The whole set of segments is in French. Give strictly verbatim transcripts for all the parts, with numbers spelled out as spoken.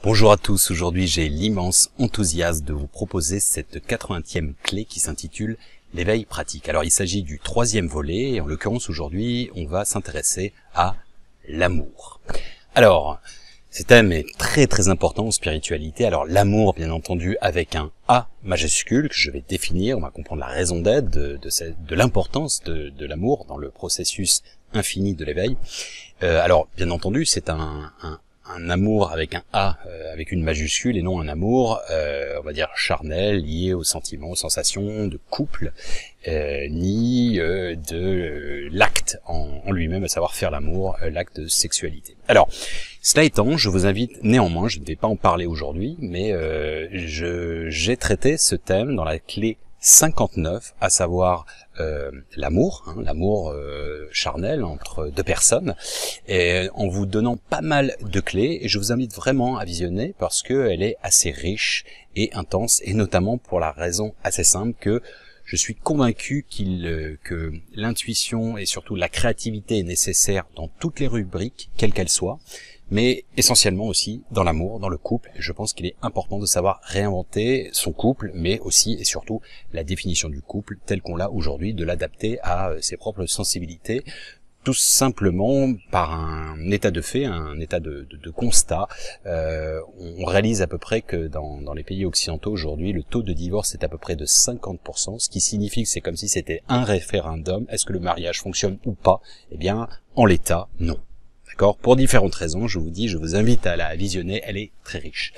Bonjour à tous, aujourd'hui j'ai l'immense enthousiasme de vous proposer cette quatre-vingtième clé qui s'intitule l'éveil pratique. Alors il s'agit du troisième volet et en l'occurrence aujourd'hui on va s'intéresser à l'amour. Alors ce thème est très très important en spiritualité. Alors l'amour bien entendu avec un A majuscule que je vais définir, on va comprendre la raison d'être de, de, cette- de l'importance de, de l'amour dans le processus infini de l'éveil. Euh, alors bien entendu c'est un, un un amour avec un A, euh, avec une majuscule, et non un amour, euh, on va dire, charnel, lié aux sentiments, aux sensations de couple, euh, ni euh, de euh, l'acte en, en lui-même, à savoir faire l'amour, euh, l'acte de sexualité. Alors, cela étant, je vous invite néanmoins, je ne vais pas en parler aujourd'hui, mais euh, je j'ai traité ce thème dans la clé cinquante-neuf, à savoir euh, l'amour, hein, l'amour euh, charnel entre deux personnes, et en vous donnant pas mal de clés, et je vous invite vraiment à visionner parce que elle est assez riche et intense, et notamment pour la raison assez simple que je suis convaincu qu'il euh, que l'intuition et surtout la créativité est nécessaire dans toutes les rubriques, quelles qu'elles soient, mais essentiellement aussi dans l'amour, dans le couple. Je pense qu'il est important de savoir réinventer son couple, mais aussi et surtout la définition du couple tel qu'on l'a aujourd'hui, de l'adapter à ses propres sensibilités, tout simplement par un état de fait, un état de, de, de constat. Euh, on réalise à peu près que dans, dans les pays occidentaux aujourd'hui, le taux de divorce est à peu près de cinquante pour cent, ce qui signifie que c'est comme si c'était un référendum. Est-ce que le mariage fonctionne ou pas? Eh bien, en l'état, non. D'accord ? Pour différentes raisons, je vous dis, je vous invite à la visionner, elle est très riche.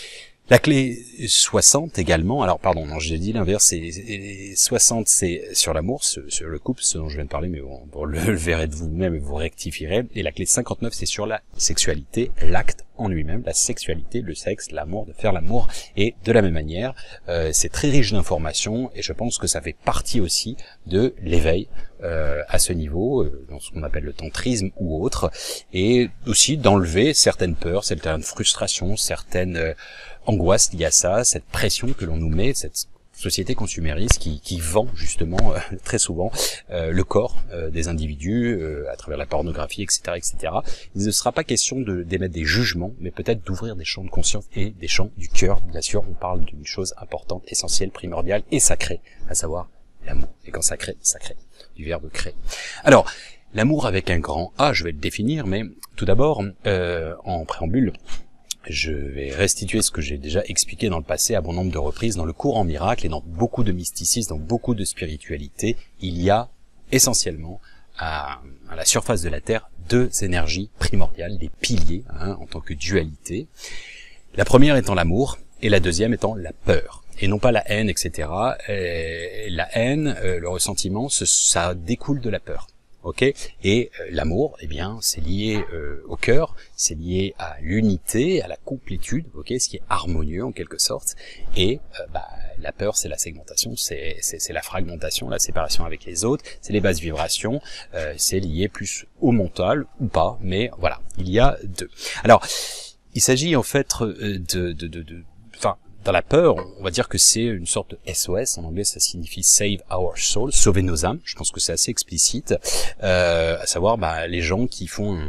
La clé soixante également, alors pardon, non, j'ai dit l'inverse, c'est soixante c'est sur l'amour, sur le couple, ce dont je viens de parler, mais bon, vous le verrez de vous-même et vous rectifierez. Et la clé cinquante-neuf, c'est sur la sexualité, l'acte en lui-même, la sexualité, le sexe, l'amour, de faire l'amour. Et de la même manière, euh, c'est très riche d'informations et je pense que ça fait partie aussi de l'éveil euh, à ce niveau, euh, dans ce qu'on appelle le tantrisme ou autre, et aussi d'enlever certaines peurs, certaines frustrations, certaines euh, angoisses liées à ça, cette pression que l'on nous met, cette société consumériste qui, qui vend justement euh, très souvent euh, le corps euh, des individus euh, à travers la pornographie, et cetera, et cetera. Il ne sera pas question de d'émettre des jugements, mais peut-être d'ouvrir des champs de conscience et des champs du cœur. Bien sûr, on parle d'une chose importante, essentielle, primordiale et sacrée, à savoir l'amour. Et quand sacré, sacré, du verbe créer. Alors, l'amour avec un grand A, je vais le définir, mais tout d'abord, euh, en préambule, je vais restituer ce que j'ai déjà expliqué dans le passé à bon nombre de reprises dans le cours en miracle et dans beaucoup de mysticisme, dans beaucoup de spiritualité. Il y a essentiellement à, à la surface de la Terre deux énergies primordiales, des piliers hein, en tant que dualité. La première étant l'amour et la deuxième étant la peur. Et non pas la haine, et cetera. Et la haine, euh, le ressentiment, ce, ça découle de la peur. Ok, et euh, l'amour, eh bien, c'est lié euh, au cœur, c'est lié à l'unité, à la complétude, ok, ce qui est harmonieux en quelque sorte. Et euh, bah, la peur, c'est la segmentation, c'est c'est c'est la fragmentation, la séparation avec les autres, c'est les basses vibrations, euh, c'est lié plus au mental ou pas, mais voilà, il y a deux. Alors, il s'agit en fait euh, de de de, de enfin. Dans la peur, on va dire que c'est une sorte de S O S, en anglais ça signifie Save Our Soul, sauver nos âmes, je pense que c'est assez explicite, euh, à savoir bah, les gens qui font,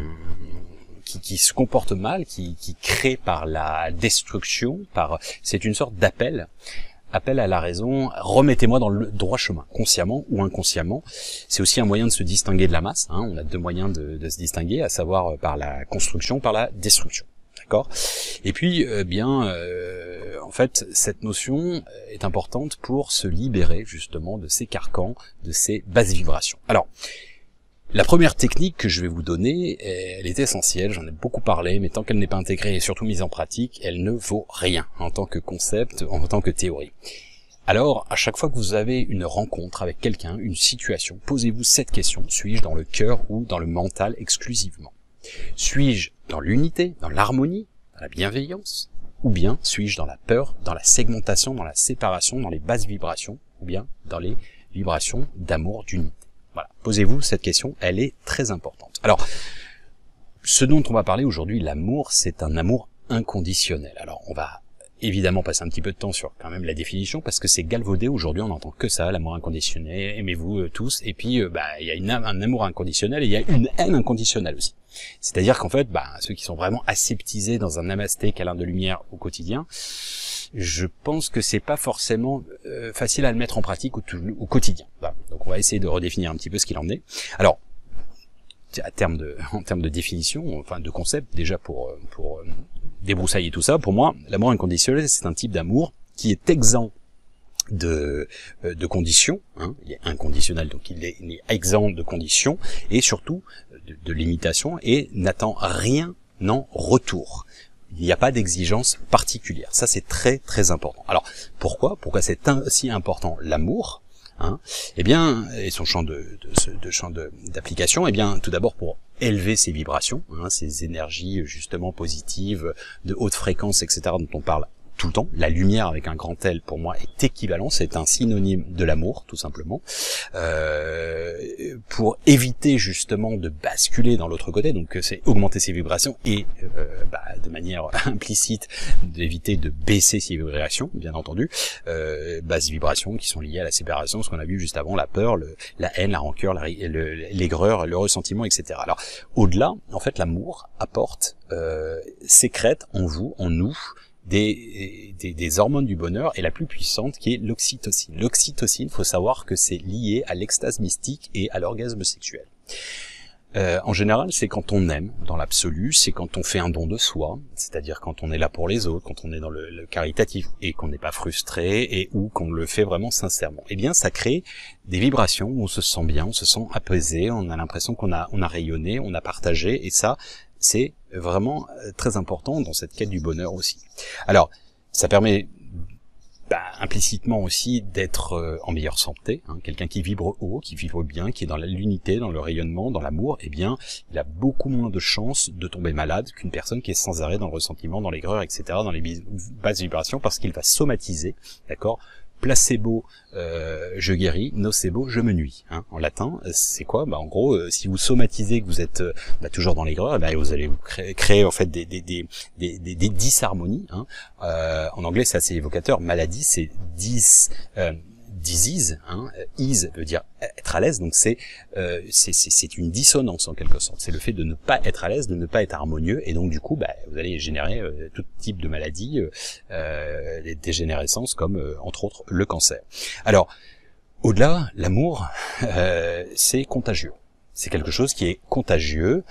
qui, qui se comportent mal, qui, qui créent par la destruction, par, c'est une sorte d'appel, appel à la raison, remettez-moi dans le droit chemin, consciemment ou inconsciemment. C'est aussi un moyen de se distinguer de la masse, hein, on a deux moyens de, de se distinguer, à savoir par la construction, par la destruction. D'accord. Et puis, euh, bien, euh, en fait, cette notion est importante pour se libérer justement de ces carcans, de ces basses vibrations. Alors, la première technique que je vais vous donner, elle est essentielle, j'en ai beaucoup parlé, mais tant qu'elle n'est pas intégrée et surtout mise en pratique, elle ne vaut rien en tant que concept, en tant que théorie. Alors, à chaque fois que vous avez une rencontre avec quelqu'un, une situation, posez-vous cette question, suis-je dans le cœur ou dans le mental exclusivement ? Suis-je dans l'unité, dans l'harmonie, dans la bienveillance, ou bien suis-je dans la peur, dans la segmentation, dans la séparation, dans les basses vibrations, ou bien dans les vibrations d'amour, d'unité? Voilà. Posez-vous cette question, elle est très importante. Alors, ce dont on va parler aujourd'hui, l'amour, c'est un amour inconditionnel. Alors, on va évidemment passer un petit peu de temps sur quand même la définition, parce que c'est galvaudé aujourd'hui, on n'entend que ça, l'amour inconditionnel, aimez-vous euh, tous, et puis euh, bah il y a une, un amour inconditionnel et il y a une haine inconditionnelle aussi. C'est-à-dire qu'en fait, bah ceux qui sont vraiment aseptisés dans un namasté câlin de lumière au quotidien, je pense que c'est pas forcément euh, facile à le mettre en pratique au, au quotidien. Voilà. Donc on va essayer de redéfinir un petit peu ce qu'il en est. Alors, à terme de, en termes de définition, enfin de concept, déjà pour pour débroussailler tout ça, pour moi, l'amour inconditionnel, c'est un type d'amour qui est exempt de de conditions, hein, il est inconditionnel, donc il est, il est exempt de conditions et surtout de, de limitations et n'attend rien en retour. Il n'y a pas d'exigence particulière. Ça, c'est très très important. Alors pourquoi Pourquoi c'est si important l'amour? Hein, eh bien, et son champ de, de, de champ de, d'application, eh bien, tout d'abord pour élever ses vibrations, hein, ces énergies justement positives, de haute fréquence, et cetera, dont on parle tout le temps. La lumière avec un grand L, pour moi, est équivalent, c'est un synonyme de l'amour, tout simplement, euh, pour éviter justement de basculer dans l'autre côté, donc c'est augmenter ses vibrations et euh, bah, de manière implicite d'éviter de baisser ses vibrations, bien entendu, euh, basses vibrations qui sont liées à la séparation, ce qu'on a vu juste avant, la peur, le, la haine, la rancœur, la, le, l'aigreur, le ressentiment, et cetera. Alors, au-delà, en fait, l'amour apporte, euh, sécrète en vous, en nous, Des, des, des hormones du bonheur, et la plus puissante qui est l'oxytocine. L'oxytocine, faut savoir que c'est lié à l'extase mystique et à l'orgasme sexuel. Euh, en général, c'est quand on aime, dans l'absolu, c'est quand on fait un don de soi, c'est-à-dire quand on est là pour les autres, quand on est dans le, le caritatif, et qu'on n'est pas frustré, et ou qu'on le fait vraiment sincèrement. Eh bien, ça crée des vibrations où on se sent bien, on se sent apaisé, on a l'impression qu'on a, on a rayonné, on a partagé, et ça, c'est vraiment très important dans cette quête du bonheur aussi. Alors, ça permet bah, implicitement aussi d'être euh, en meilleure santé, hein. Quelqu'un qui vibre haut, qui vibre bien, qui est dans l'unité, dans le rayonnement, dans l'amour, eh bien, il a beaucoup moins de chances de tomber malade qu'une personne qui est sans arrêt dans le ressentiment, dans l'aigreur, et cetera, dans les basses vibrations, parce qu'il va somatiser, d'accord ? Placebo, euh, je guéris, nocebo, je me nuis. Hein. En latin, c'est quoi? Bah, en gros, euh, si vous somatisez que vous êtes euh, bah, toujours dans l'aigreur, bah, vous allez créer, créer en fait des des des des, des, des disharmonies. Hein. Euh, en anglais, c'est assez évocateur. Maladie, c'est dis euh, disease. Hein. Ease veut dire être à l'aise, donc c'est euh, c'est c'est c'est une dissonance en quelque sorte. C'est le fait de ne pas être à l'aise, de ne pas être harmonieux, et donc du coup, bah, vous allez générer euh, tout type de maladies, euh, des dégénérescences comme euh, entre autres le cancer. Alors, au-delà, l'amour, euh, c'est contagieux. C'est quelque chose qui est contagieux,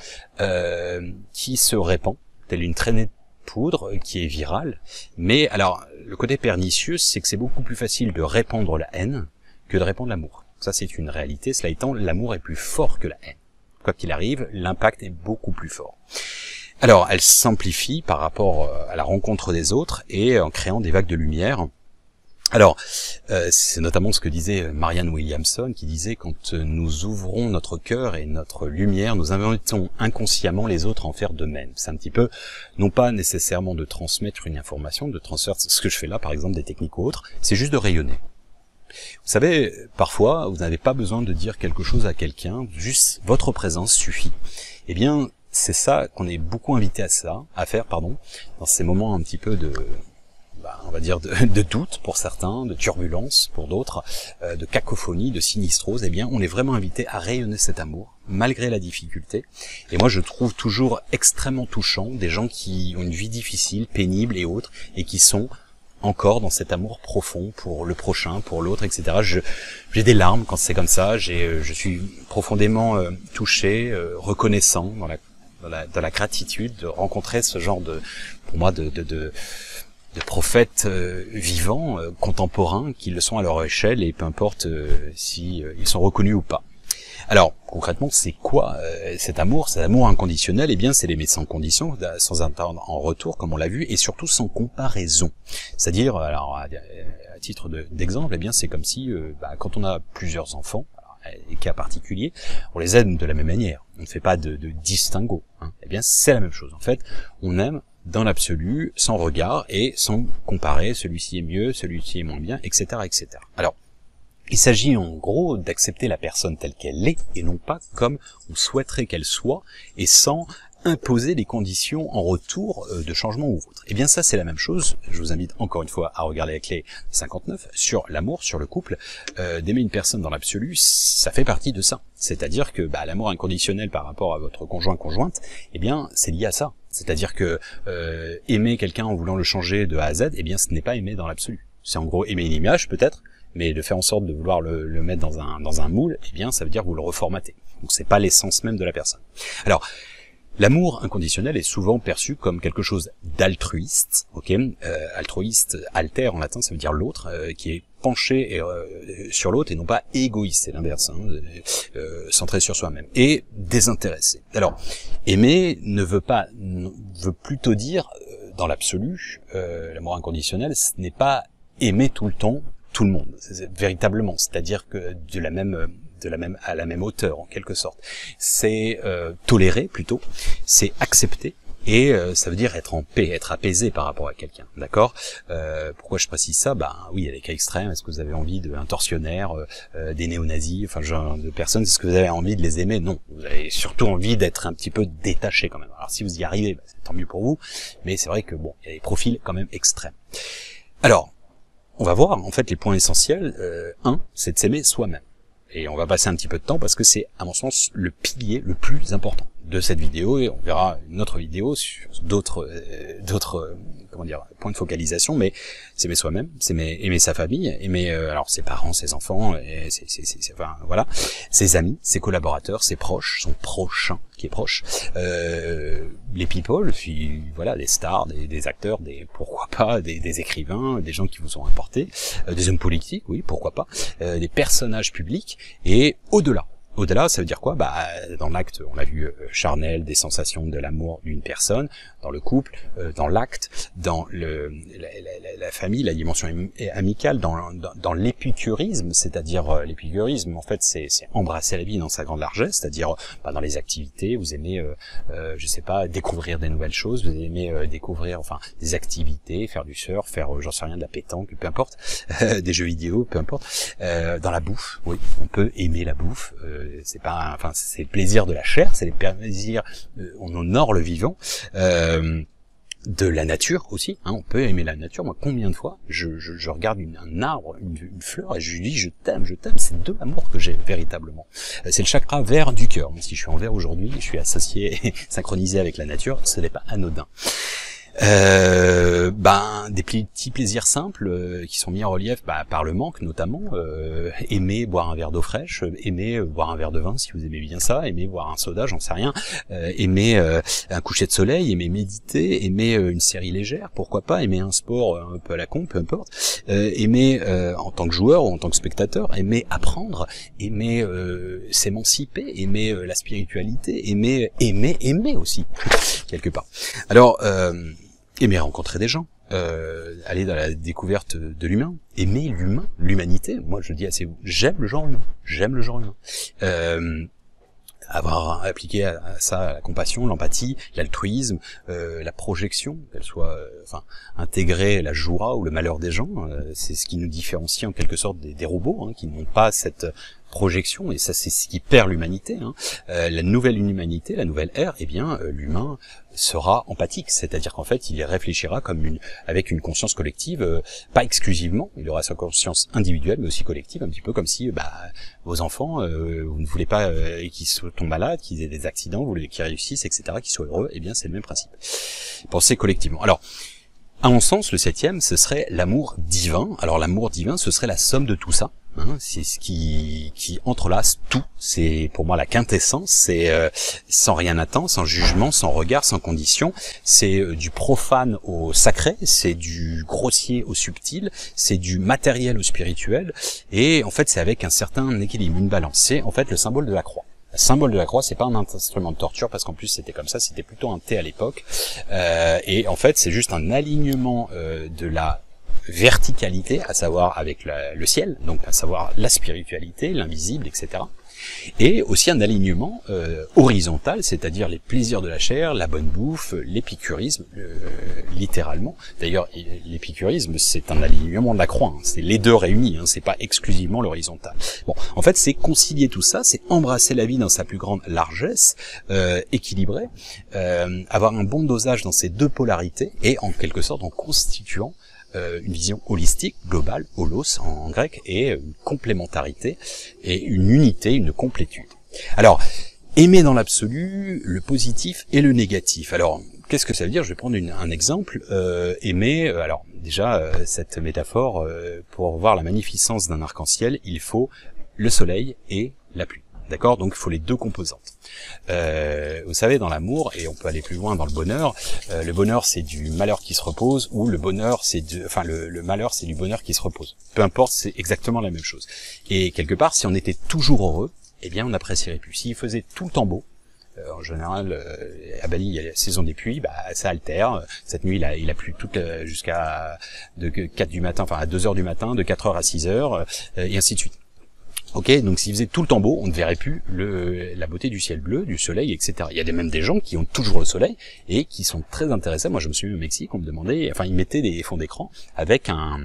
euh, qui se répand, telle une traînée de poudre, qui est virale. Mais alors, le côté pernicieux, c'est que c'est beaucoup plus facile de répandre la haine que de répandre l'amour. Ça, c'est une réalité. Cela étant, l'amour est plus fort que la haine. Quoi qu'il arrive, l'impact est beaucoup plus fort. Alors, elle s'amplifie par rapport à la rencontre des autres et en créant des vagues de lumière. Alors, euh, c'est notamment ce que disait Marianne Williamson, qui disait quand nous ouvrons notre cœur et notre lumière, nous invitons inconsciemment les autres à en faire de même. C'est un petit peu, non pas nécessairement de transmettre une information, de transmettre ce que je fais là, par exemple des techniques ou autres, c'est juste de rayonner. Vous savez, parfois, vous n'avez pas besoin de dire quelque chose à quelqu'un, juste votre présence suffit. Eh bien, c'est ça qu'on est beaucoup invité à ça, à faire, pardon, dans ces moments un petit peu de... Bah, on va dire de, de doute pour certains, de turbulence pour d'autres, euh, de cacophonie, de sinistrose, eh bien on est vraiment invité à rayonner cet amour, malgré la difficulté. Et moi je trouve toujours extrêmement touchant des gens qui ont une vie difficile, pénible et autres, et qui sont encore dans cet amour profond pour le prochain, pour l'autre, et cetera. Je, j'ai des larmes quand c'est comme ça, j'ai, je suis profondément euh, touché, euh, reconnaissant dans la, dans la, dans la gratitude de rencontrer ce genre de, pour moi, de... de, de de prophètes euh, vivants, euh, contemporains, qui le sont à leur échelle, et peu importe euh, si euh, ils sont reconnus ou pas. Alors, concrètement, c'est quoi euh, cet amour? Cet amour inconditionnel, eh bien, c'est l'aimer sans condition, sans attendre en retour, comme on l'a vu, et surtout sans comparaison. C'est-à-dire, alors, à, à titre de, d'exemple, eh bien, c'est comme si, euh, bah, quand on a plusieurs enfants, des cas particuliers, on les aime de la même manière. On ne fait pas de, de distinguo. Hein. Eh bien, c'est la même chose. En fait, on aime dans l'absolu, sans regard et sans comparer, celui-ci est mieux, celui-ci est moins bien, et cetera, et cetera. Alors, il s'agit en gros d'accepter la personne telle qu'elle est et non pas comme on souhaiterait qu'elle soit, et sans imposer des conditions en retour euh, de changement ou autre. Et bien ça c'est la même chose, je vous invite encore une fois à regarder la clé cinquante-neuf sur l'amour, sur le couple, euh, d'aimer une personne dans l'absolu, ça fait partie de ça. C'est-à-dire que bah, l'amour inconditionnel par rapport à votre conjoint-conjointe, eh bien c'est lié à ça. C'est-à-dire que euh, aimer quelqu'un en voulant le changer de A à Z, eh bien ce n'est pas aimer dans l'absolu. C'est en gros aimer une image peut-être, mais de faire en sorte de vouloir le, le mettre dans un, dans un moule, eh bien ça veut dire que vous le reformatez. Donc c'est pas l'essence même de la personne. Alors, l'amour inconditionnel est souvent perçu comme quelque chose d'altruiste, ok, euh, altruiste, alter en latin, ça veut dire l'autre, euh, qui est penché et, euh, sur l'autre et non pas égoïste, c'est l'inverse, hein, euh, centré sur soi-même, et désintéressé. Alors, aimer ne veut pas, ne veut plutôt dire, euh, dans l'absolu, euh, l'amour inconditionnel, ce n'est pas aimer tout le temps tout le monde, c'est, véritablement, c'est-à-dire que de la même... de la même à la même hauteur en quelque sorte. C'est euh, tolérer plutôt, c'est accepter et euh, ça veut dire être en paix, être apaisé par rapport à quelqu'un, d'accord. euh, Pourquoi je précise ça? Ben oui, il y a des cas extrêmes. Est-ce que vous avez envie d'un tortionnaire, euh, des néo-nazis, enfin genre de personnes? Est-ce que vous avez envie de les aimer? Non, vous avez surtout envie d'être un petit peu détaché quand même. Alors si vous y arrivez, ben, c'est tant mieux pour vous, mais c'est vrai que bon, il y a des profils quand même extrêmes. Alors, on va voir en fait les points essentiels. Euh, un, c'est de s'aimer soi-même. Et on va passer un petit peu de temps parce que c'est, à mon sens, le pilier le plus important de cette vidéo, et on verra une autre vidéo sur d'autres, euh, d'autres, euh, comment dire, points de focalisation, mais c'est aimer soi-même, c'est aimer, aimer sa famille, aimer, euh, alors ses parents, ses enfants, et c'est, c'est, c'est, enfin, voilà, ses amis, ses collaborateurs, ses proches, son prochain qui est proche, euh, les people, puis voilà, des stars, des, des acteurs, des pourquoi pas, des, des écrivains, des gens qui vous ont apporté, euh, des hommes politiques, oui, pourquoi pas, euh, des personnages publics, et au-delà. Au-delà, ça veut dire quoi? Bah, dans l'acte, on a vu euh, charnel, des sensations, de l'amour d'une personne, dans le couple, euh, dans l'acte, dans le, la, la, la famille, la dimension amicale, dans, dans, dans l'épicurisme, c'est-à-dire euh, l'épicurisme, en fait, c'est, c'est embrasser la vie dans sa grande largesse, c'est-à-dire bah, dans les activités, vous aimez, euh, euh, je sais pas, découvrir des nouvelles choses, vous aimez euh, découvrir, enfin, des activités, faire du surf, faire, euh, j'en sais rien, de la pétanque, peu importe, euh, des jeux vidéo, peu importe, euh, dans la bouffe, oui, on peut aimer la bouffe. Euh, c'est pas, enfin, c'est le plaisir de la chair, c'est le plaisir, euh, on honore le vivant, euh, de la nature aussi, hein, on peut aimer la nature. Moi, combien de fois je, je, je regarde une, un arbre, une, une fleur, et je lui dis je t'aime, je t'aime. C'est de l'amour que j'ai véritablement. Euh, c'est le chakra vert du cœur. Même si je suis en vert aujourd'hui, je suis associé et synchronisé avec la nature, ce n'est pas anodin. Euh, ben des petits plaisirs simples euh, qui sont mis en relief bah, par le manque notamment, euh, aimer boire un verre d'eau fraîche, euh, aimer euh, boire un verre de vin si vous aimez bien ça, aimer boire un soda, j'en sais rien, euh, aimer euh, un coucher de soleil, aimer méditer, aimer euh, une série légère, pourquoi pas, aimer un sport euh, un peu à la con, peu importe, euh, aimer euh, en tant que joueur ou en tant que spectateur, aimer apprendre, aimer euh, s'émanciper, aimer euh, la spiritualité, aimer aimer aimer aussi quelque part. Alors euh, aimer rencontrer des gens, euh, aller dans la découverte de l'humain, aimer l'humain, l'humanité. Moi, je dis assez, j'aime le genre humain, j'aime le genre humain. Euh, avoir appliqué à, à ça la compassion, l'empathie, l'altruisme, euh, la projection, qu'elle soit, euh, enfin, intégrer la joie ou le malheur des gens, euh, c'est ce qui nous différencie en quelque sorte des, des robots, hein, qui n'ont pas cette projection, et ça c'est ce qui perd l'humanité. Hein. Euh, la nouvelle humanité, la nouvelle ère, eh bien, euh, l'humain sera empathique, c'est-à-dire qu'en fait, il réfléchira comme une, avec une conscience collective, euh, pas exclusivement, il aura sa conscience individuelle, mais aussi collective, un petit peu comme si, bah, vos enfants, euh, vous ne voulez pas euh, qu'ils tombent malades, qu'ils aient des accidents, vous voulez qu'ils réussissent, et cetera, qu'ils soient heureux, eh bien, c'est le même principe. Pensez collectivement. Alors, à mon sens, le septième, ce serait l'amour divin. Alors, l'amour divin, ce serait la somme de tout ça. Hein, c'est ce qui, qui entrelace tout. C'est pour moi la quintessence. C'est euh, sans rien attendre, sans jugement, sans regard, sans condition. C'est euh, du profane au sacré. C'est du grossier au subtil. C'est du matériel au spirituel. Et en fait, c'est avec un certain équilibre, une balance. C'est en fait le symbole de la croix. Le symbole de la croix, c'est pas un instrument de torture, parce qu'en plus c'était comme ça, c'était plutôt un thé à l'époque. Euh, et en fait, c'est juste un alignement euh, de la verticalité, à savoir avec la, le ciel, donc à savoir la spiritualité, l'invisible, et cetera. et aussi un alignement euh, horizontal, c'est-à-dire les plaisirs de la chair, la bonne bouffe, l'épicurisme, euh, littéralement. D'ailleurs, l'épicurisme, c'est un alignement de la croix, hein. C'est les deux réunis, hein. C'est pas exclusivement l'horizontal. Bon, en fait, c'est concilier tout ça, c'est embrasser la vie dans sa plus grande largesse, euh, équilibrée, euh, avoir un bon dosage dans ces deux polarités, et en quelque sorte en constituant Euh, une vision holistique, globale, holos en, en grec, et une complémentarité, et une unité, une complétude. Alors, aimer dans l'absolu, le positif et le négatif. Alors, qu'est-ce que ça veut dire? Je vais prendre une, un exemple. Euh, aimer, euh, alors déjà, euh, cette métaphore, euh, pour voir la magnificence d'un arc-en-ciel, il faut le soleil et la pluie. D'accord? Donc il faut les deux composantes. Euh, vous savez, dans l'amour, et on peut aller plus loin dans le bonheur, euh, le bonheur c'est du malheur qui se repose, ou le bonheur c'est du, enfin le, le malheur c'est du bonheur qui se repose. Peu importe, c'est exactement la même chose. Et quelque part, si on était toujours heureux, eh bien on n'apprécierait plus. S'il faisait tout le temps beau, euh, en général, euh, à Bali il y a la saison des pluies, bah ça altère. Cette nuit il a, il a plu toute euh, jusqu'à de quatre du matin, enfin à deux heures du matin, de quatre heures à six heures, euh, et ainsi de suite. Ok, donc s'il faisait tout le temps beau, on ne verrait plus le, la beauté du ciel bleu, du soleil, et cetera. Il y a des, même des gens qui ont toujours le soleil et qui sont très intéressés. Moi, je me suis vu au Mexique, on me demandait, enfin, ils mettaient des fonds d'écran avec un,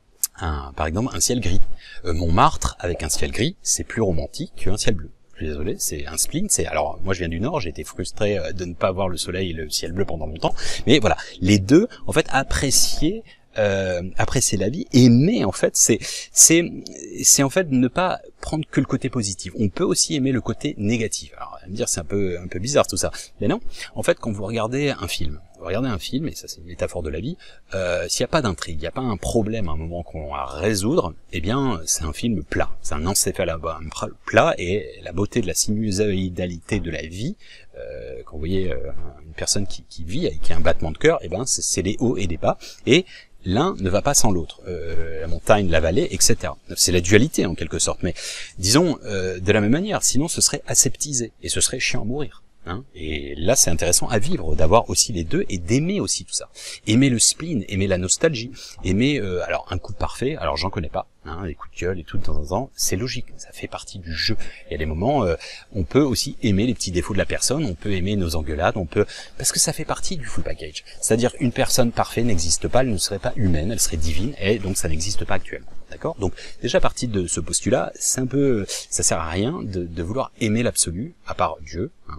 un, par exemple, un ciel gris. Euh, Montmartre avec un ciel gris, c'est plus romantique qu'un ciel bleu. Je suis désolé, c'est un spleen. C'est alors, moi, je viens du Nord, j'ai été frustré de ne pas voir le soleil et le ciel bleu pendant longtemps. Mais voilà, les deux, en fait, apprécier. Euh, apprécier la vie, aimer en fait, c'est c'est c'est en fait ne pas prendre que le côté positif. On peut aussi aimer le côté négatif. Alors, à me dire c'est un peu un peu bizarre tout ça, mais non. En fait, quand vous regardez un film, vous regardez un film, et ça c'est une métaphore de la vie, euh, s'il n'y a pas d'intrigue, il n'y a pas un problème à un moment qu'on a à résoudre, eh bien c'est un film plat, c'est un encéphalogramme plat, et la beauté de la sinusoïdalité de la vie, euh, quand vous voyez euh, une personne qui, qui vit avec un battement de cœur, eh ben c'est, c'est les hauts et les bas, et l'un ne va pas sans l'autre, euh, la montagne, la vallée, et cetera. C'est la dualité en quelque sorte, mais disons euh, de la même manière, sinon ce serait aseptisé, et ce serait chiant à mourir. Hein, et là c'est intéressant à vivre, d'avoir aussi les deux, et d'aimer aussi tout ça. Aimer le spleen, aimer la nostalgie, aimer, euh, alors un coup parfait, alors j'en connais pas, hein, les coups de gueule et tout de temps en temps, c'est logique, ça fait partie du jeu. Il y a des moments, euh, on peut aussi aimer les petits défauts de la personne, on peut aimer nos engueulades, on peut, parce que ça fait partie du full package. C'est-à-dire une personne parfaite n'existe pas, elle ne serait pas humaine, elle serait divine, et donc ça n'existe pas actuellement. D'accord? Donc déjà à partir de ce postulat, c'est un peu, ça sert à rien de, de vouloir aimer l'absolu, à part Dieu, hein,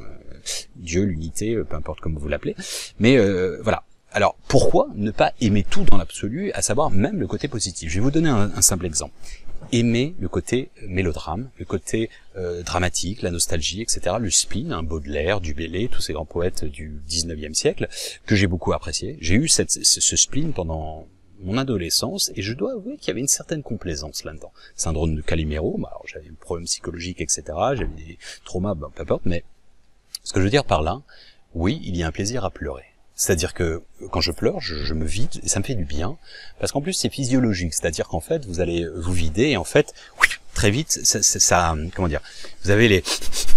Dieu, l'unité, peu importe comment vous l'appelez, mais euh, voilà. Alors, pourquoi ne pas aimer tout dans l'absolu, à savoir même le côté positif? Je vais vous donner un, un simple exemple. Aimer le côté mélodrame, le côté euh, dramatique, la nostalgie, et cetera. Le spleen, un Baudelaire, du Bellay, tous ces grands poètes du dix-neuvième siècle, que j'ai beaucoup apprécié. J'ai eu cette, ce, ce spleen pendant mon adolescence, et je dois avouer qu'il y avait une certaine complaisance là-dedans. Syndrome de Calimero, bah, alors j'avais des problèmes psychologiques, et cetera. J'avais des traumas, bah, peu importe, mais ce que je veux dire par là, oui, il y a un plaisir à pleurer. C'est-à-dire que quand je pleure, je, je me vide, et ça me fait du bien, parce qu'en plus c'est physiologique, c'est-à-dire qu'en fait vous allez vous vider, et en fait, très vite, ça, ça, ça comment dire, vous avez les...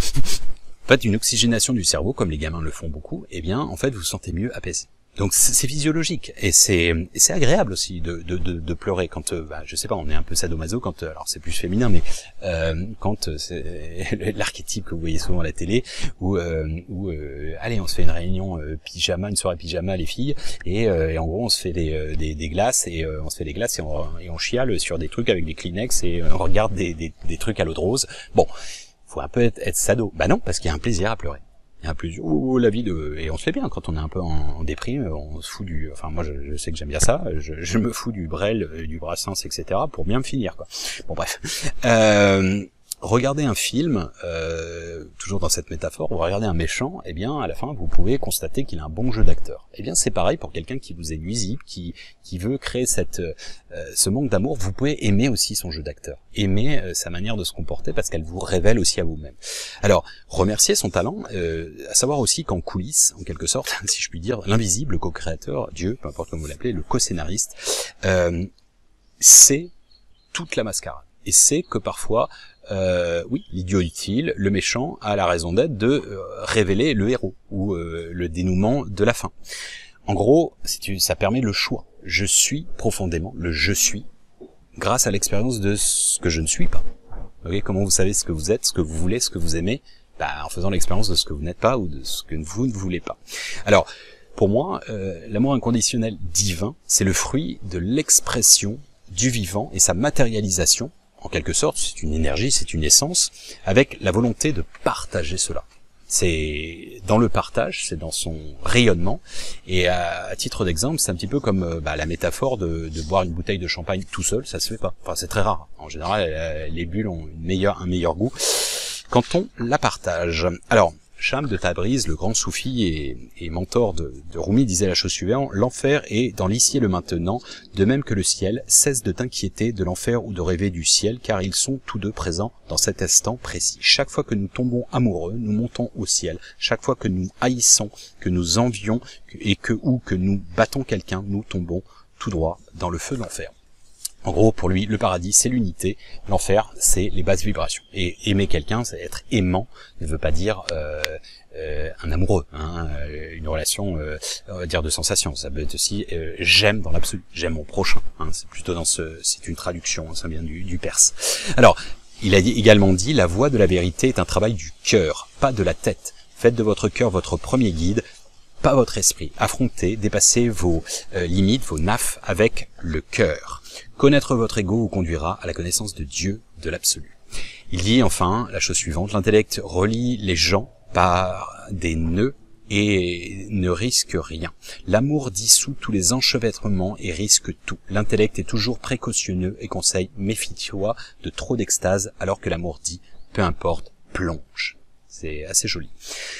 En fait, une oxygénation du cerveau, comme les gamins le font beaucoup, eh bien, en fait, vous vous sentez mieux apaisé. Donc c'est physiologique, et c'est c'est agréable aussi de de de, de pleurer quand euh, bah, je sais pas, on est un peu sadomaso quand euh, alors c'est plus féminin, mais euh, quand euh, c'est l'archétype que vous voyez souvent à la télé, où euh, où euh, allez on se fait une réunion euh, pyjama, une soirée pyjama les filles, et, euh, et en gros on se fait des euh, des, des glaces, et euh, on se fait des glaces et on et on chiale sur des trucs avec des Kleenex, et euh, on regarde des des des trucs à l'eau de rose. Bon, faut un peu être, être sado. Bah non, parce qu'il y a un plaisir à pleurer. Il y a un plaisir, oh, la vie de, et on se fait bien quand on est un peu en, en déprime, on se fout du, enfin moi je, je sais que j'aime bien ça, je, je me fous du Brel, du Brassens, et cetera pour bien me finir quoi. Bon bref, euh, regardez un film, euh, toujours dans cette métaphore, vous regardez un méchant, eh bien à la fin vous pouvez constater qu'il a un bon jeu d'acteur. Eh bien c'est pareil pour quelqu'un qui vous est nuisible, qui qui veut créer cette euh, ce manque d'amour, vous pouvez aimer aussi son jeu d'acteur, aimer euh, sa manière de se comporter, parce qu'elle vous révèle aussi à vous-même. Alors remercier son talent, euh, à savoir aussi qu'en coulisses, en quelque sorte, si je puis dire, l'invisible, le co-créateur, Dieu, peu importe comment vous l'appelez, le co-scénariste, euh, c'est toute la mascarade. Et c'est que parfois, euh, oui, l'idiot utile, le méchant, a la raison d'être de euh, révéler le héros, ou euh, le dénouement de la fin. En gros, ça permet le choix. Je suis profondément le je suis, grâce à l'expérience de ce que je ne suis pas. Okay, comment vous savez ce que vous êtes, ce que vous voulez, ce que vous aimez? Bah, en faisant l'expérience de ce que vous n'êtes pas ou de ce que vous ne voulez pas. Alors, pour moi, euh, l'amour inconditionnel divin, c'est le fruit de l'expression du vivant et sa matérialisation, en quelque sorte, c'est une énergie, c'est une essence, avec la volonté de partager cela. C'est dans le partage, c'est dans son rayonnement, et à, à titre d'exemple, c'est un petit peu comme euh, bah, la métaphore de, de boire une bouteille de champagne tout seul, ça se fait pas. Enfin, c'est très rare. En général, euh, les bulles ont une meilleure, un meilleur goût quand on la partage. Alors, Cham de Tabriz, le grand soufi et, et mentor de, de Rumi, disait la chose suivante: l'enfer est dans l'ici et le maintenant, de même que le ciel. Cesse de t'inquiéter de l'enfer ou de rêver du ciel, car ils sont tous deux présents dans cet instant précis. Chaque fois que nous tombons amoureux, nous montons au ciel. Chaque fois que nous haïssons, que nous envions, et que ou que nous battons quelqu'un, nous tombons tout droit dans le feu de l'enfer. En gros, pour lui, le paradis, c'est l'unité. L'enfer, c'est les basses vibrations. Et aimer quelqu'un, c'est être aimant, ne veut pas dire euh, euh, un amoureux, hein, une relation, euh, on va dire, de sensation. Ça peut être aussi euh, j'aime dans l'absolu, j'aime mon prochain. Hein, c'est plutôt dans ce, c'est une traduction, ça vient du, du perse. Alors, il a dit, également dit, la voie de la vérité est un travail du cœur, pas de la tête. Faites de votre cœur votre premier guide, pas votre esprit. Affrontez, dépassez vos euh, limites, vos naffes avec le cœur. Connaître votre ego vous conduira à la connaissance de Dieu, de l'absolu. Il dit enfin la chose suivante: l'intellect relie les gens par des nœuds et ne risque rien. L'amour dissout tous les enchevêtrements et risque tout. L'intellect est toujours précautionneux et conseille: méfie-toi de trop d'extase, alors que l'amour dit: peu importe, plonge. C'est assez joli.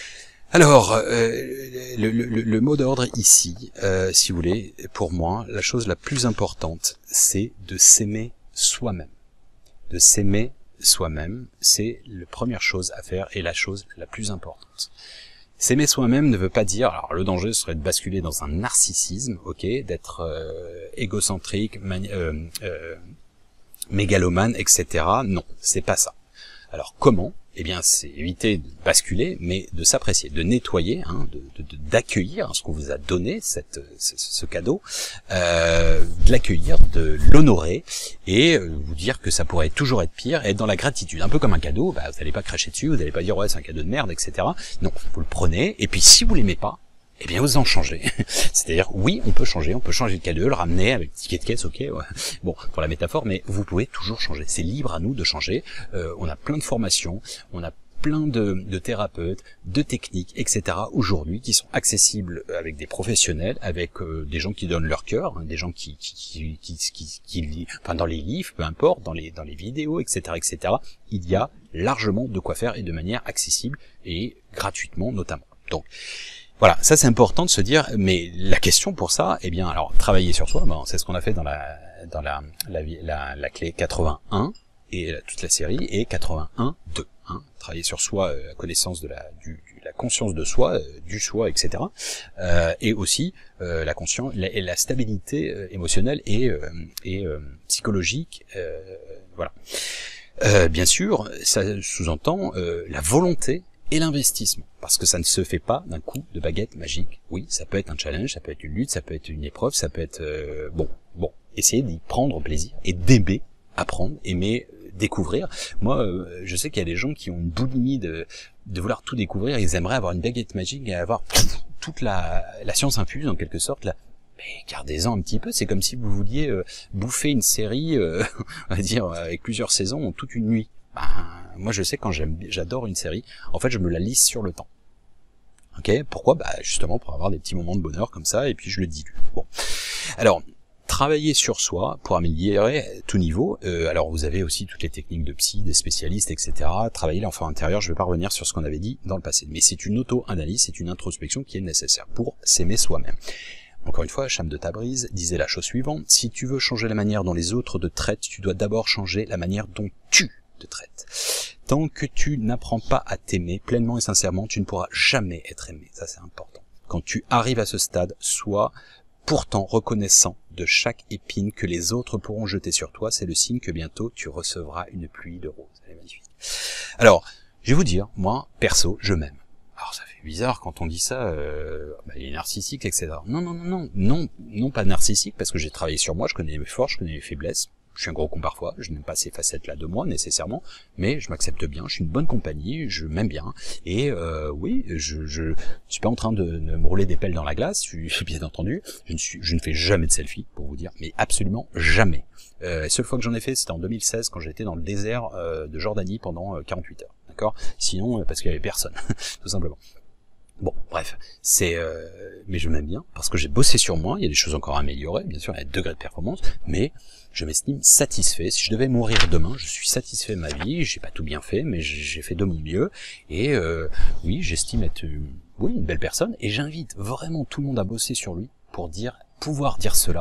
Alors, euh, le, le, le mot d'ordre ici, euh, si vous voulez, pour moi, la chose la plus importante, c'est de s'aimer soi-même. De s'aimer soi-même, c'est la première chose à faire et la chose la plus importante. S'aimer soi-même ne veut pas dire, alors le danger serait de basculer dans un narcissisme, ok, d'être euh, égocentrique, mani- euh, euh, mégalomane, et cetera. Non, c'est pas ça. Alors comment? Eh bien, c'est éviter de basculer, mais de s'apprécier, de nettoyer, hein, de, de, d'accueillir ce qu'on vous a donné, cette, ce, ce cadeau, euh, de l'accueillir, de l'honorer, et euh, vous dire que ça pourrait toujours être pire, et être dans la gratitude. Un peu comme un cadeau, bah, vous n'allez pas cracher dessus, vous n'allez pas dire ouais c'est un cadeau de merde, et cetera. Non, vous le prenez, et puis si vous l'aimez pas, eh bien vous en changez. C'est-à-dire, oui, on peut changer, on peut changer le cadeau, le ramener avec ticket de caisse, ok, ouais. Bon, pour la métaphore, mais vous pouvez toujours changer. C'est libre à nous de changer. Euh, on a plein de formations, on a plein de, de thérapeutes, de techniques, et cetera aujourd'hui qui sont accessibles avec des professionnels, avec euh, des gens qui donnent leur cœur, hein, des gens qui, qui, qui, qui, qui, qui, enfin dans les livres, peu importe, dans les, dans les vidéos, et cetera, et cetera. Il y a largement de quoi faire et de manière accessible et gratuitement notamment. Donc voilà, ça c'est important de se dire, mais la question pour ça, eh bien, alors travailler sur soi, bon, c'est ce qu'on a fait dans la dans la la, la, la clé quatre-vingt-un et la, toute la série, et quatre-vingt-un deux, hein, travailler sur soi, euh, la connaissance de la du, du la conscience de soi, euh, du soi, et cetera. Euh, et aussi euh, la conscience, la, la stabilité euh, émotionnelle et euh, et euh, psychologique, euh, voilà. Euh, bien sûr, ça sous-entend euh, la volonté et l'investissement, parce que ça ne se fait pas d'un coup de baguette magique. Oui, ça peut être un challenge, ça peut être une lutte, ça peut être une épreuve, ça peut être euh, bon, bon, essayer d'y prendre plaisir et d'aimer, apprendre, aimer, découvrir. Moi, euh, je sais qu'il y a des gens qui ont une boulimie de de vouloir tout découvrir. Ils aimeraient avoir une baguette magique et avoir pff, toute la la science infuse en quelque sorte là. Mais gardez-en un petit peu, c'est comme si vous vouliez euh, bouffer une série, euh, on va dire, avec plusieurs saisons en toute une nuit. Ben, moi je sais quand j'aime, j'adore une série, en fait je me la lisse sur le temps. Ok, pourquoi? Bah justement pour avoir des petits moments de bonheur comme ça, et puis je le dilue. Bon, alors travailler sur soi pour améliorer tout niveau. Euh, alors vous avez aussi toutes les techniques de psy, des spécialistes, et cetera. Travailler l'enfant intérieur, je vais pas revenir sur ce qu'on avait dit dans le passé, mais c'est une auto-analyse, c'est une introspection qui est nécessaire pour s'aimer soi-même. Encore une fois, Cham de Tabriz disait la chose suivante: si tu veux changer la manière dont les autres te traitent, tu dois d'abord changer la manière dont tu te traites. Tant que tu n'apprends pas à t'aimer pleinement et sincèrement, tu ne pourras jamais être aimé. Ça, c'est important. Quand tu arrives à ce stade, sois pourtant reconnaissant de chaque épine que les autres pourront jeter sur toi. C'est le signe que bientôt tu recevras une pluie de roses. Elle est magnifique. Alors, je vais vous dire, moi, perso, je m'aime. Alors ça fait bizarre quand on dit ça, euh, bah, il est narcissique, et cetera. Non, non, non, non, non, non, pas narcissique, parce que j'ai travaillé sur moi, je connais mes forces, je connais mes faiblesses, je suis un gros con parfois, je n'aime pas ces facettes-là de moi nécessairement, mais je m'accepte bien, je suis une bonne compagnie, je m'aime bien, et euh, oui, je, je suis pas en train de, de me rouler des pelles dans la glace, je suis bien entendu, je ne suis, je ne fais jamais de selfie pour vous dire, mais absolument jamais. Euh, la seule fois que j'en ai fait, c'était en deux mille seize quand j'étais dans le désert euh, de Jordanie pendant euh, quarante-huit heures, d'accord? Sinon, euh, parce qu'il y avait personne, tout simplement. Bon, bref, c'est, euh, mais je m'aime bien parce que j'ai bossé sur moi. Il y a des choses encore à améliorer, bien sûr, il y a des degrés de performance, mais je m'estime satisfait. Si je devais mourir demain, je suis satisfait de ma vie. J'ai pas tout bien fait, mais j'ai fait de mon mieux. Et euh, oui, j'estime être, euh, oui, une belle personne. Et j'invite vraiment tout le monde à bosser sur lui pour dire, pouvoir dire cela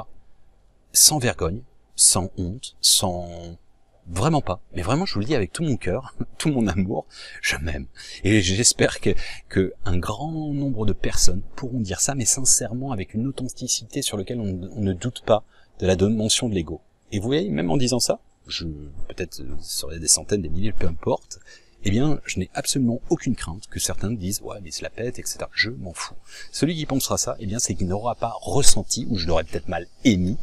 sans vergogne, sans honte, sans vraiment pas, mais vraiment je vous le dis avec tout mon cœur, tout mon amour, je m'aime. Et j'espère que, que un grand nombre de personnes pourront dire ça, mais sincèrement avec une authenticité sur laquelle on, on ne doute pas de la dimension de l'ego. Et vous voyez, même en disant ça, je peut-être ça aurait des centaines, des milliers, peu importe, eh bien je n'ai absolument aucune crainte que certains disent ouais mais se la pète, et cetera. Je m'en fous. Celui qui pensera ça, eh bien c'est qu'il n'aura pas ressenti, ou je l'aurais peut-être mal émis,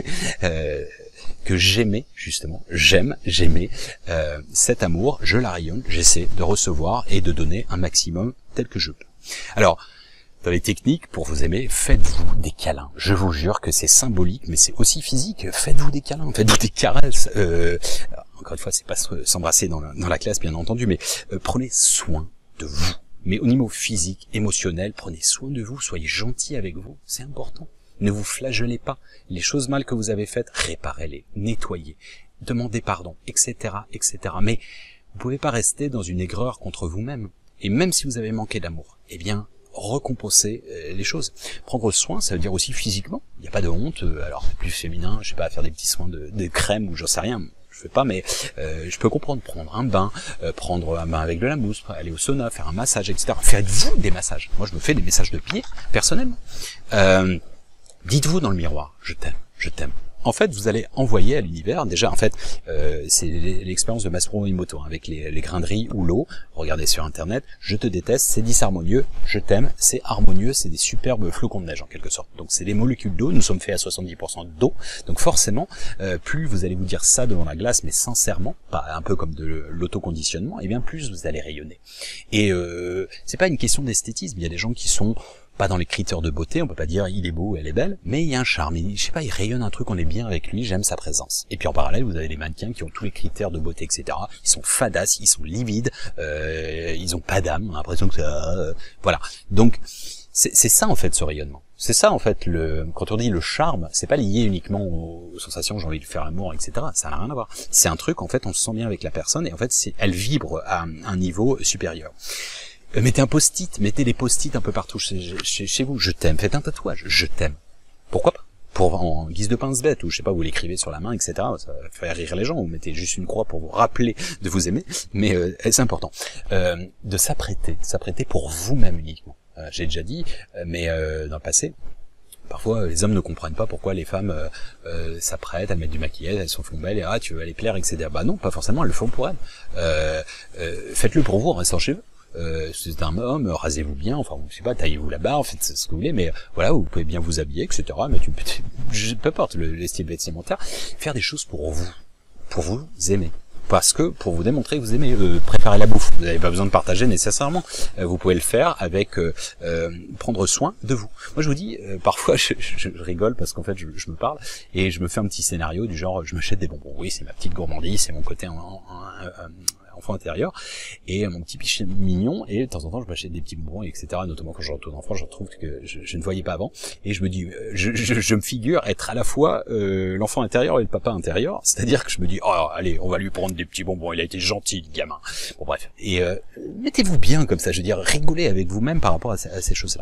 euh, que j'aimais justement, j'aime, j'aimais euh, cet amour, je la rayonne, j'essaie de recevoir et de donner un maximum tel que je peux. Alors, dans les techniques, pour vous aimer, faites-vous des câlins. Je vous jure que c'est symbolique, mais c'est aussi physique. Faites-vous des câlins, faites-vous des caresses. Euh, encore une fois, c'est pas s'embrasser dans la, dans la classe, bien entendu, mais euh, prenez soin de vous. Mais au niveau physique, émotionnel, prenez soin de vous, soyez gentil avec vous, c'est important. Ne vous flagellez pas. Les choses mal que vous avez faites, réparez-les, nettoyez, demandez pardon, et cetera, et cetera. Mais vous pouvez pas rester dans une aigreur contre vous-même. Et même si vous avez manqué d'amour, eh bien, recomposer les choses. Prendre soin, ça veut dire aussi physiquement. Il n'y a pas de honte. Alors, plus féminin, je sais pas, faire des petits soins de, de crème ou j'en sais rien. Je fais pas, mais euh, je peux comprendre. Prendre un bain, euh, prendre un bain avec de la mousse, aller au sauna, faire un massage, et cetera. Faites-vous des massages. Moi, je me fais des massages de pieds, personnellement. Euh, Dites-vous dans le miroir, je t'aime, je t'aime. En fait, vous allez envoyer à l'univers, déjà, en fait, euh, c'est l'expérience de Masaru Emoto, hein, avec les, les grains de riz ou l'eau. Regardez sur Internet, je te déteste, c'est disharmonieux, je t'aime, c'est harmonieux, c'est des superbes flocons de neige, en quelque sorte. Donc, c'est des molécules d'eau, nous sommes faits à soixante-dix pour cent d'eau. Donc, forcément, euh, plus vous allez vous dire ça devant la glace, mais sincèrement, pas un peu comme de l'autoconditionnement, et bien plus vous allez rayonner. Et euh, c'est pas une question d'esthétisme, il y a des gens qui sont pas dans les critères de beauté, on peut pas dire il est beau, elle est belle, mais il y a un charme, il, je sais pas, il rayonne un truc, on est bien avec lui, j'aime sa présence. Et puis en parallèle, vous avez les mannequins qui ont tous les critères de beauté, et cetera. Ils sont fadasses, ils sont livides, euh, ils ont pas d'âme, on a l'impression que ça... Euh, voilà. Donc, c'est ça en fait ce rayonnement. C'est ça en fait, le quand on dit le charme, c'est pas lié uniquement aux, aux sensations, j'ai envie de faire l'amour, et cetera. Ça n'a rien à voir. C'est un truc, en fait, on se sent bien avec la personne, et en fait, elle vibre à un niveau supérieur. Mettez un post-it, mettez des post-it un peu partout chez, chez, chez vous. Je t'aime. Faites un tatouage. Je t'aime. Pourquoi pas? Pour en guise de pince-bête, ou je sais pas, vous l'écrivez sur la main, et cetera. Ça va faire rire les gens. Vous mettez juste une croix pour vous rappeler de vous aimer. Mais euh, c'est important. Euh, de s'apprêter. S'apprêter pour vous-même uniquement. Euh, J'ai déjà dit, euh, mais euh, dans le passé, parfois les hommes ne comprennent pas pourquoi les femmes euh, euh, s'apprêtent, elles mettent du maquillage, elles se font belles, et ah, tu veux aller plaire, et cetera. Bah non, pas forcément, elles le font pour elles. Euh, euh, Faites-le pour vous en restant chez vous. Euh, c'est un homme, rasez-vous bien, enfin, je sais pas, taillez-vous la barbe, faites ce que vous voulez, mais voilà, vous pouvez bien vous habiller, et cetera. Mais tu peux, peu importe le, les styles vestimentaires, faire des choses pour vous, pour vous aimer. Parce que, pour vous démontrer que vous aimez, euh, préparer la bouffe, vous n'avez pas besoin de partager nécessairement, euh, vous pouvez le faire avec euh, euh, prendre soin de vous. Moi je vous dis, euh, parfois je, je, je rigole parce qu'en fait je, je me parle, et je me fais un petit scénario du genre, je m'achète des bonbons, oui c'est ma petite gourmandise, c'est mon côté en, en, en, en enfant intérieur, et mon petit piché mignon, et de temps en temps je m'achète des petits bonbons, et cetera. Notamment quand je retourne en France, je retrouve que je, je ne voyais pas avant, et je me dis, je, je, je me figure être à la fois euh, l'enfant intérieur et le papa intérieur, c'est-à-dire que je me dis, oh allez, on va lui prendre des petits bonbons, il a été gentil le gamin. Bon bref, et euh, mettez-vous bien comme ça, je veux dire, rigolez avec vous-même par rapport à ces, à ces choses-là.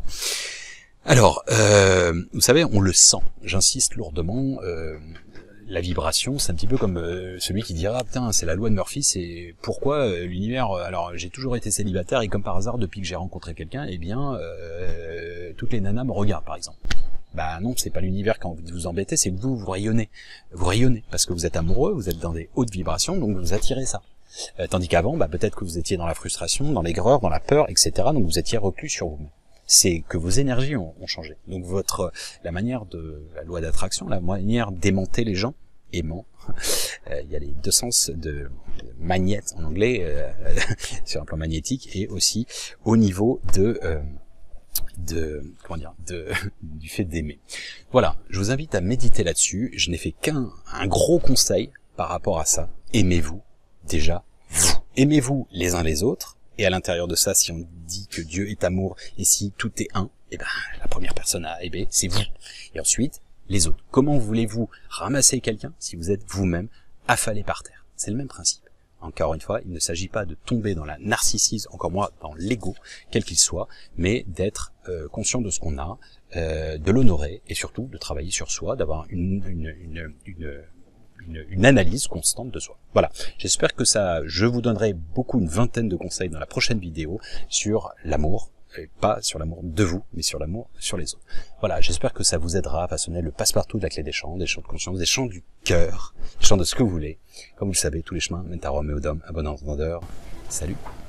Alors, euh, vous savez, on le sent, j'insiste lourdement, euh, la vibration, c'est un petit peu comme euh, celui qui dira ah, putain, c'est la loi de Murphy, c'est pourquoi euh, l'univers, euh, alors j'ai toujours été célibataire et comme par hasard depuis que j'ai rencontré quelqu'un, eh bien euh, toutes les nanas me regardent par exemple. Bah non, c'est pas l'univers qui a envie de vous embêter, c'est que vous, vous rayonnez. Vous rayonnez parce que vous êtes amoureux, vous êtes dans des hautes vibrations, donc vous attirez ça. Euh, tandis qu'avant, bah peut-être que vous étiez dans la frustration, dans l'aigreur, dans la peur, et cetera. Donc vous étiez reclus sur vous-même. C'est que vos énergies ont, ont changé. Donc votre la manière de la loi d'attraction, la manière d'aimanter les gens aimant. Euh, il y a les deux sens de magnète en anglais, euh, sur un plan magnétique, et aussi au niveau de... Euh, de comment dire de du fait d'aimer. Voilà, je vous invite à méditer là-dessus. Je n'ai fait qu'un un gros conseil par rapport à ça. Aimez-vous déjà vous. Aimez-vous les uns les autres, et à l'intérieur de ça, si on dit que Dieu est amour et si tout est un, eh ben la première personne à aimer, c'est vous. Et ensuite, les autres. Comment voulez-vous ramasser quelqu'un si vous êtes vous-même affalé par terre? C'est le même principe. Encore une fois, il ne s'agit pas de tomber dans la narcissisme, encore moins dans l'ego, quel qu'il soit, mais d'être euh, conscient de ce qu'on a, euh, de l'honorer et surtout de travailler sur soi, d'avoir une, une, une, une, une, une analyse constante de soi. Voilà, j'espère que ça, je vous donnerai beaucoup, une vingtaine de conseils dans la prochaine vidéo sur l'amour, et pas sur l'amour de vous, mais sur l'amour sur les autres. Voilà, j'espère que ça vous aidera à façonner le passe-partout de la clé des champs, des champs de conscience, des champs du cœur, des champs de ce que vous voulez. Comme vous le savez, tous les chemins mènent à Rome et aux Dômes, à bon entendeur. Salut!